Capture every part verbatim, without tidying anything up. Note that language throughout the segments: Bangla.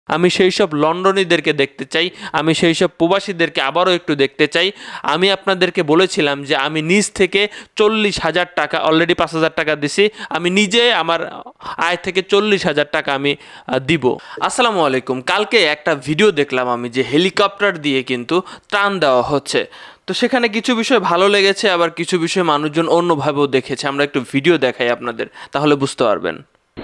আমি সেই সব লন্ডনীদেরকে দেখতে চাই, আমি সেই সব প্রবাসীদেরকে আবারও একটু দেখতে চাই। আমি আপনাদেরকে বলেছিলাম যে আমি নিজ থেকে চল্লিশ হাজার টাকা, অলরেডি পাঁচ হাজার টাকা দিছি, আমি নিজে আমার আয় থেকে চল্লিশ হাজার টাকা আমি দিব। আসসালামু আলাইকুম। কালকে একটা ভিডিও দেখলাম আমি যে হেলিকপ্টার দিয়ে কিন্তু ত্রাণ দেওয়া হচ্ছে। তো সেখানে কিছু বিষয় ভালো লেগেছে, আবার কিছু বিষয় মানুষজন অন্যভাবেও দেখেছে। আমরা একটু ভিডিও দেখাই আপনাদের, তাহলে বুঝতে পারবেন।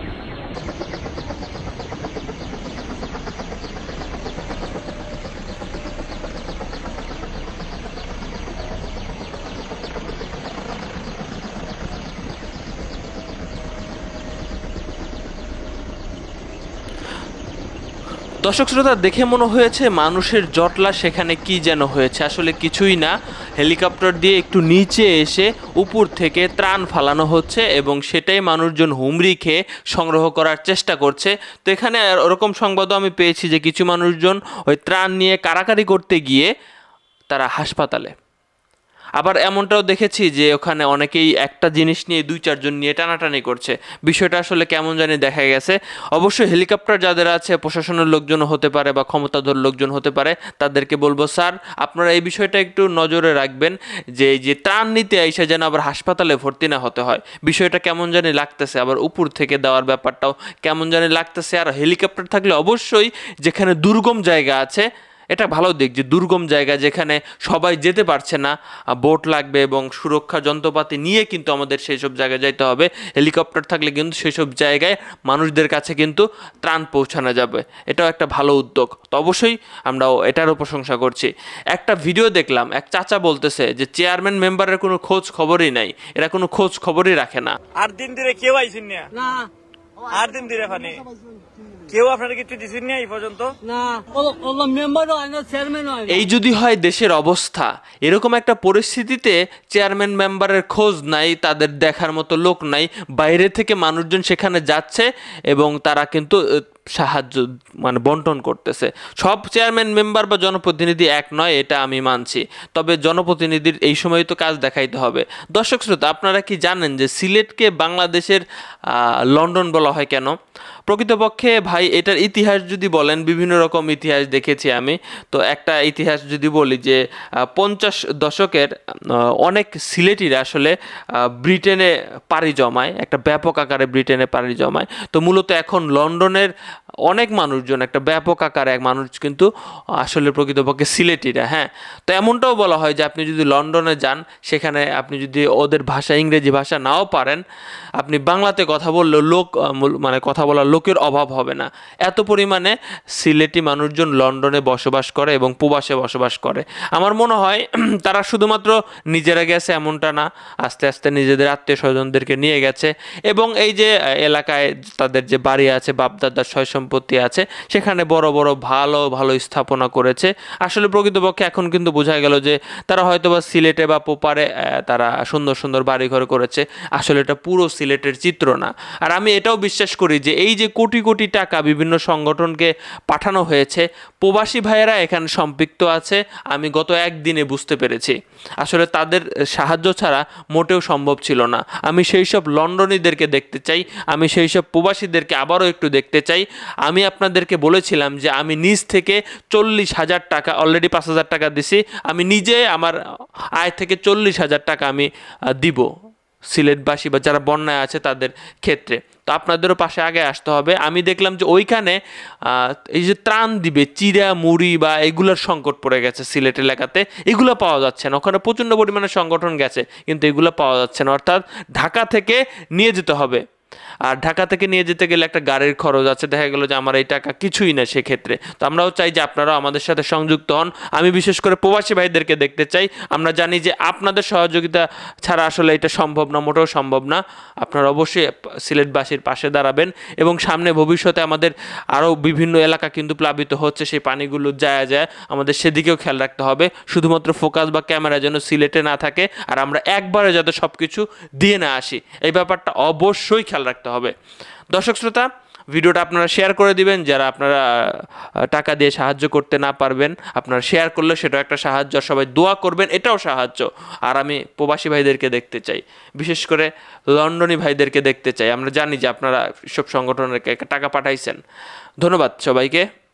দর্শক শ্রোতা, দেখে মনে হয়েছে মানুষের জটলা সেখানে কি যেন হয়েছে, আসলে কিছুই না। হেলিকপ্টার দিয়ে একটু নিচে এসে উপর থেকে ত্রাণ ফালানো হচ্ছে এবং সেটাই মানুষজন হুমড়ি খেয়ে সংগ্রহ করার চেষ্টা করছে। তো এখানে ওরকম সংবাদও আমি পেয়েছি যে কিছু মানুষজন ওই ত্রাণ নিয়ে কারাকারি করতে গিয়ে তারা হাসপাতালে। আবার এমনটাও দেখেছি যে ওখানে অনেকেই একটা জিনিস নিয়ে দুই চারজন নিয়ে টানাটানি করছে। বিষয়টা আসলে কেমন জানি দেখা গেছে। অবশ্যই হেলিকপ্টার যাদের আছে, প্রশাসনের লোকজন হতে পারে বা ক্ষমতাধর লোকজন হতে পারে, তাদেরকে বলবো স্যার আপনারা এই বিষয়টা একটু নজরে রাখবেন যে যে ত্রাণ নিতে এসে যেন আবার হাসপাতালে ভর্তি না হতে হয়। বিষয়টা কেমন জানি লাগতেছে, আবার উপর থেকে দেওয়ার ব্যাপারটাও কেমন জানি লাগতেছে। আর হেলিকপ্টার থাকলে অবশ্যই যেখানে দুর্গম জায়গা আছে, এটা ভালো দিক যে দুর্গম জায়গা যেখানে সবাই যেতে পারছে না, বোট লাগবে এবং সুরক্ষা যন্ত্রপাতি নিয়ে কিন্তু আমাদের সেই সব জায়গায় যাইতে হবে। হেলিকপ্টার থাকলে কিন্তু সেই সব জায়গায় মানুষদের কাছে কিন্তু ত্রাণ পৌঁছানো যাবে। এটাও একটা ভালো উদ্যোগ। তো অবশ্যই আমরাও এটারও প্রশংসা করছি। একটা ভিডিও দেখলাম, এক চাচা বলতেছে যে চেয়ারম্যান মেম্বারের কোনো খোঁজ খবরই নাই, এরা কোনো খোঁজ খবরই রাখে না। আট দিন ধরে কেউ আইসেন না, আট দিন ধরে মানে কেউ আপনারা কিছু দিচ্ছেন না এই পর্যন্ত না। এই যদি হয় দেশের অবস্থা, এরকম একটা পরিস্থিতিতে চেয়ারম্যান মেম্বারের খোঁজ নাই, তাদের দেখার মতো লোক নাই, বাইরে থেকে মানুষজন সেখানে যাচ্ছে এবং তারা কিন্তু সাহায্য মানে বন্টন করতেছে। সব চেয়ারম্যান মেম্বার বা জনপ্রতিনিধি এক নয়, এটা আমি মানছি, তবে জনপ্রতিনিধির এই সময় তো কাজ দেখাইতে হবে। দর্শক শ্রোতা, আপনারা কি জানেন যে সিলেটকে বাংলাদেশের লন্ডন বলা হয় কেন? প্রকৃতপক্ষে ভাই এটার ইতিহাস যদি বলেন, বিভিন্ন রকম ইতিহাস দেখেছি আমি। তো একটা ইতিহাস যদি বলি যে পঞ্চাশ দশকের অনেক সিলেটিরা আসলে ব্রিটেনে পাড়ি জমায়, একটা ব্যাপক আকারে ব্রিটেনে পাড়ি জমায়। তো মূলত এখন লন্ডনের অনেক মানুষজন, একটা ব্যাপক আকারে এক মানুষ কিন্তু আসলে প্রকৃতপক্ষে সিলেটিরা। হ্যাঁ, তো এমনটাও বলা হয় যে আপনি যদি লন্ডনে যান, সেখানে আপনি যদি ওদের ভাষা, ইংরেজি ভাষা নাও পারেন, আপনি বাংলাতে কথা বললেও লোক মানে কথা বলার লোকের অভাব হবে না। এত পরিমাণে সিলেটি মানুষজন লন্ডনে বসবাস করে এবং প্রবাসে বসবাস করে। আমার মনে হয় তারা শুধুমাত্র নিজেরা গেছে এমনটা না, আস্তে আস্তে নিজেদের আত্মীয় স্বজনদেরকে নিয়ে গেছে এবং এই যে এলাকায় তাদের যে বাড়ি আছে, বাপদাদার সয় সম্পত্তি আছে, সেখানে বড় বড় ভালো ভালো স্থাপনা করেছে। আসলে প্রকৃতপক্ষে এখন কিন্তু বোঝা গেল যে তারা হয়তো বা সিলেটে বা পোপারে তারা সুন্দর সুন্দর বাড়িঘর করেছে, আসলে এটা পুরো সিলেটের চিত্র না। আর আমি এটাও বিশ্বাস করি যে এই যে কোটি কোটি টাকা বিভিন্ন সংগঠনকে পাঠানো হয়েছে, প্রবাসী ভাইয়েরা এখানে সম্পৃক্ত আছে। আমি গত একদিনে বুঝতে পেরেছি আসলে তাদের সাহায্য ছাড়া মোটেও সম্ভব ছিল না। আমি সেই সব লন্ডনীদেরকে দেখতে চাই, আমি সেই সব প্রবাসীদেরকে আবারও একটু দেখতে চাই। আমি আপনাদেরকে বলেছিলাম যে আমি নিজ থেকে চল্লিশ হাজার টাকা, অলরেডি পাঁচ হাজার টাকা দিছি, আমি নিজে আমার আয় থেকে চল্লিশ হাজার টাকা আমি দিব সিলেটবাসী বা যারা বন্যায় আছে তাদের ক্ষেত্রে। তো আপনাদেরও পাশে আগে আসতে হবে। আমি দেখলাম যে ওইখানে এই যে ত্রাণ দিবে, চিড়া মুড়ি বা এগুলোর সংকট পড়ে গেছে সিলেট এলাকাতে, এগুলো পাওয়া যাচ্ছে না। ওখানে প্রচণ্ড পরিমাণে সংগঠন গেছে কিন্তু এগুলো পাওয়া যাচ্ছে না, অর্থাৎ ঢাকা থেকে নিয়ে যেতে হবে। আর ঢাকা থেকে নিয়ে যেতে গেলে একটা গাড়ির খরচ আছে, দেখা গেল যে আমার এই টাকা কিছুই না সেক্ষেত্রে। তো আমরাও চাই যে আপনারাও আমাদের সাথে সংযুক্ত হন। আমি বিশেষ করে প্রবাসী ভাইদেরকে দেখতে চাই। আমরা জানি যে আপনাদের সহযোগিতা ছাড়া আসলে এটা সম্ভব না, মোটেও সম্ভব না। আপনারা অবশ্যই সিলেটবাসীর পাশে দাঁড়াবেন এবং সামনে ভবিষ্যতে আমাদের আরও বিভিন্ন এলাকা কিন্তু প্লাবিত হচ্ছে, সেই পানিগুলো যায় যায় আমাদের সেদিকেও খেয়াল রাখতে হবে। শুধুমাত্র ফোকাস বা ক্যামেরা যেন সিলেটে না থাকে আর আমরা একবারে যাতে সব কিছু দিয়ে না আসি, এই ব্যাপারটা অবশ্যই খেয়াল রাখতে হবে। দর্শক শ্রোতা, ভিডিওটা আপনারা শেয়ার করে দিবেন। যারা আপনারা টাকা দিয়ে সাহায্য করতে না পারবেন, আপনারা শেয়ার করলে সেটাও একটা সাহায্য। সবাই দোয়া করবেন, এটাও সাহায্য। আর আমি প্রবাসী ভাইদেরকে দেখতে চাই, বিশেষ করে লন্ডনী ভাইদেরকে দেখতে চাই। আমরা জানি যে আপনারা সব সংগঠনের টাকা পাঠাইছেন। ধন্যবাদ সবাইকে।